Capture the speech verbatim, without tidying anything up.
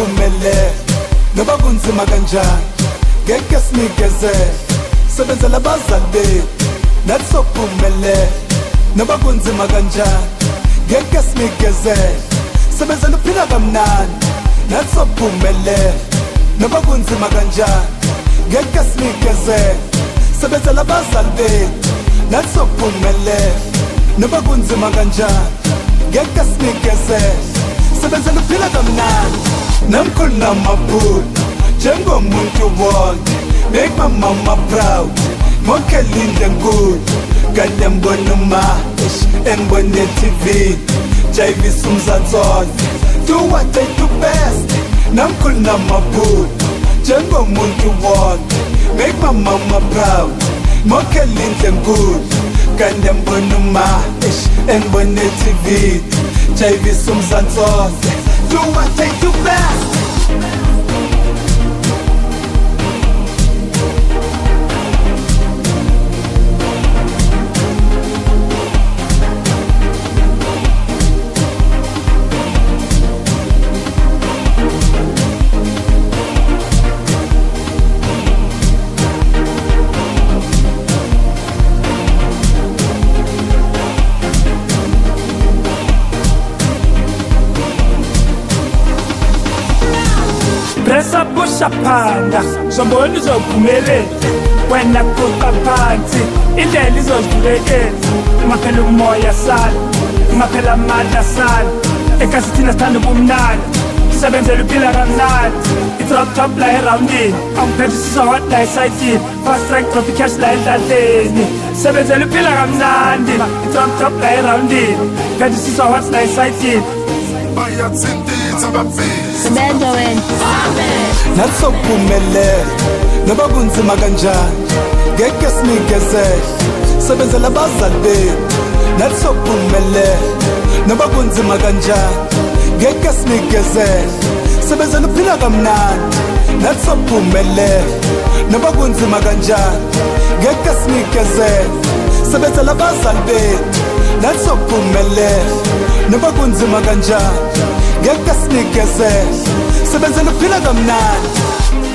sophumele noba kunzima kanjani ngeke sinikeze sebenzela abazali bethu nathi sophumele noba kunzima kanjani ngeke sinikeze sebenzela uphila kamnandi nathi sophumele noba kunzima kanjani ngeke sinikeze sebenzela abazali bethu nathi sophumele noba kunzima kanjani ngeke sinikeze sebenzela uphila kamnandi namkhulu namabhulu njengomuntu wonke make my mama proud mokelinde nkulu kade mbona uma embone T V jayivisa umzanzonke do what they do best namkhulu namabhulu njengomuntu wonke make my mama proud mokelinde nkulu kade mbona uma embone T V jayivisa umzanzonke do what they do best. Pressa pusha phanda zombona uzophumelela wena kuqa phansi indlela izozivulekela ungaphela umoya sala ungaphela amandla sala ekasithina sithanda ubumnandi sebenzela uphila kamnandi i-drop top la erawundini awumphethisisa hot la esayitini fast track drop i-cash la endladleni sebenzela uphila kamnandi i-drop top la erawundini phethisisa hot la esayitini bayathintitha bafisa sebenza wena nathi sophumele noba kunzima kanjani ngeke sinikeze sebenzela abazali bethu nathi sophumele noba kunzima kanjani ngeke sinikeze sebenzela uphila kamnandi nathi sophumele noba kunzima kanjani ngeke sinikeze sebenzela abazali bethu nathi sophumele noba kunzima kanjani ngeke sinikeze sebenzela uphila kamnandi.